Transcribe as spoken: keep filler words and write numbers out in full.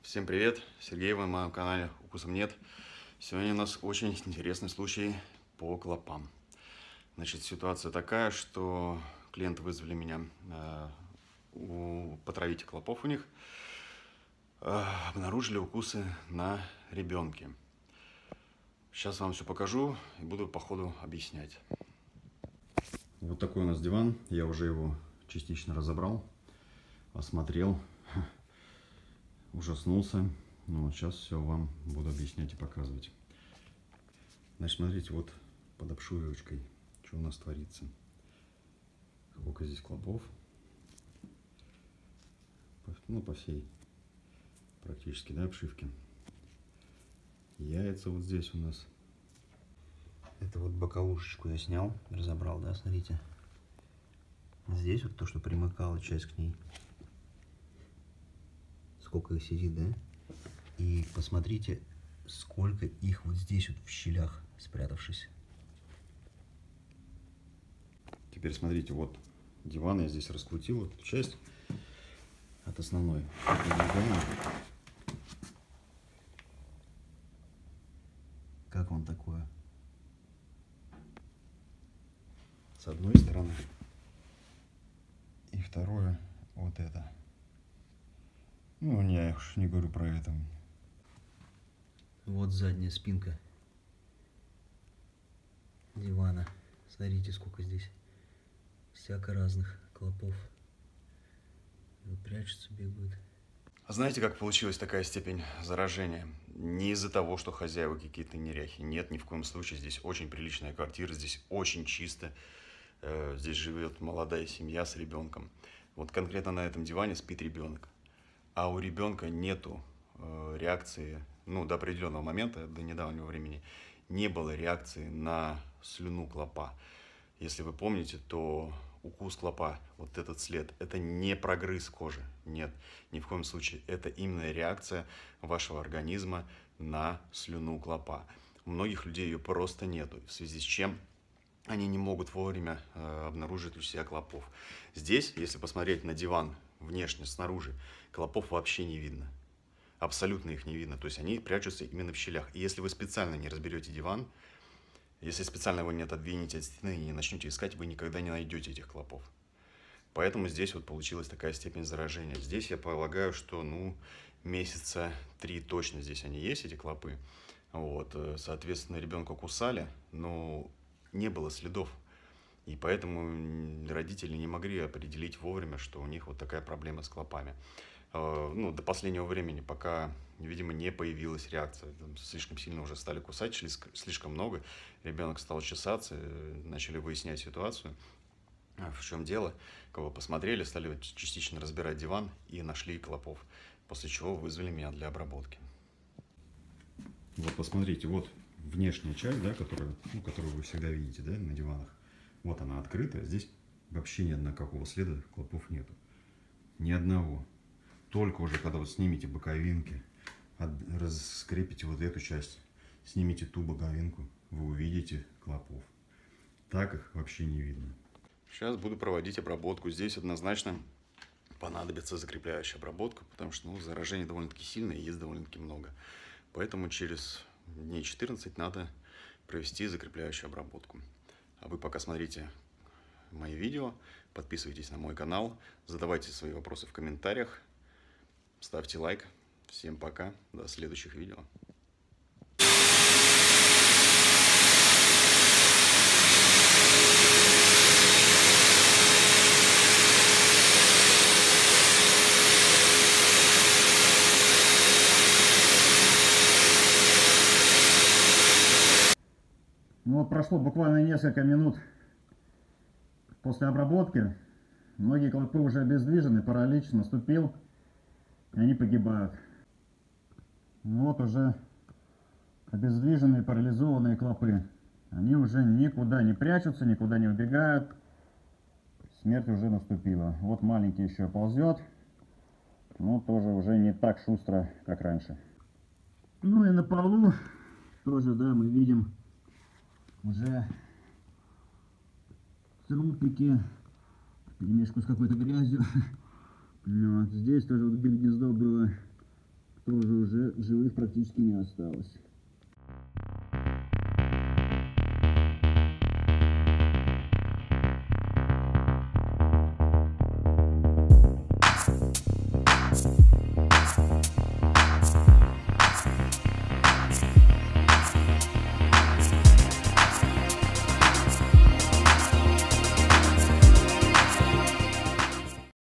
Всем привет, Сергей, вы на моем канале Укусом нет. Сегодня у нас очень интересный случай по клопам. Значит, ситуация такая, что клиенты вызвали меня э, у, потравить клопов у них. Э, обнаружили укусы на ребенке. Сейчас вам все покажу и буду по ходу объяснять. Вот такой у нас диван. Я уже его частично разобрал, осмотрел. Ужаснулся. Ну, вот сейчас все вам буду объяснять и показывать. Значит, смотрите, вот под обшивочкой, что у нас творится. Сколько здесь клопов. Ну, по всей практически, да, обшивке. Яйца вот здесь у нас. Это вот боковушечку я снял, разобрал, да, смотрите. Здесь вот то, что примыкала часть к ней. Сколько их сидит, да? И посмотрите, сколько их вот здесь вот в щелях спрятавшись. Теперь смотрите, вот диван я здесь раскрутил, эту часть от основной. Как вам такое? С одной стороны. И второе, вот это. Ну, я уж не говорю про это. Вот задняя спинка дивана. Смотрите, сколько здесь всяко разных клопов. Вот прячутся, бегают. А знаете, как получилась такая степень заражения? Не из-за того, что хозяева какие-то неряхи. Нет, ни в коем случае. Здесь очень приличная квартира, здесь очень чисто. Здесь живет молодая семья с ребенком. Вот конкретно на этом диване спит ребенок. А у ребенка нету э, реакции, ну, до определенного момента, до недавнего времени, не было реакции на слюну клопа. Если вы помните, то укус клопа, вот этот след, это не прогрыз кожи, нет, ни в коем случае. Это именно реакция вашего организма на слюну клопа. У многих людей ее просто нету, в связи с чем они не могут вовремя э, обнаружить у себя клопов. Здесь, если посмотреть на диван внешне, снаружи, клопов вообще не видно. Абсолютно их не видно. То есть они прячутся именно в щелях. И если вы специально не разберете диван, если специально его не отодвинете от стены и не начнете искать, вы никогда не найдете этих клопов. Поэтому здесь вот получилась такая степень заражения. Здесь я полагаю, что ну, месяца три точно здесь они есть, эти клопы. Вот, соответственно, ребенка кусали, но не было следов. И поэтому родители не могли определить вовремя, что у них вот такая проблема с клопами. Ну, до последнего времени, пока, видимо, не появилась реакция. Слишком сильно уже стали кусать, слишком много. Ребенок стал чесаться, начали выяснять ситуацию, в чем дело. Кого посмотрели, стали частично разбирать диван и нашли клопов. После чего вызвали меня для обработки. Вот посмотрите, вот внешняя часть, да, которую, ну, которую вы всегда видите, да, на диванах. Вот она открытая, здесь вообще ни одного какого следа клопов нету. Ни одного. Только уже когда вот снимете боковинки, раскрепите вот эту часть, снимите ту боковинку, вы увидите клопов. Так их вообще не видно. Сейчас буду проводить обработку. Здесь однозначно понадобится закрепляющая обработка, потому что ну, заражение довольно-таки сильное и есть довольно-таки много. Поэтому через дней четырнадцать надо провести закрепляющую обработку. А вы пока смотрите мои видео, подписывайтесь на мой канал, задавайте свои вопросы в комментариях, ставьте лайк. Всем пока, до следующих видео. Ну вот прошло буквально несколько минут после обработки. Многие клопы уже обездвижены, паралич наступил, и они погибают. Вот уже обездвиженные, парализованные клопы. Они уже никуда не прячутся, никуда не убегают. Смерть уже наступила. Вот маленький еще ползет, но тоже уже не так шустро, как раньше. Ну и на полу тоже, да, мы видим уже трупики, перемешку с какой-то грязью. Вот здесь тоже вот гнездо было тоже уже в живых практически не осталось.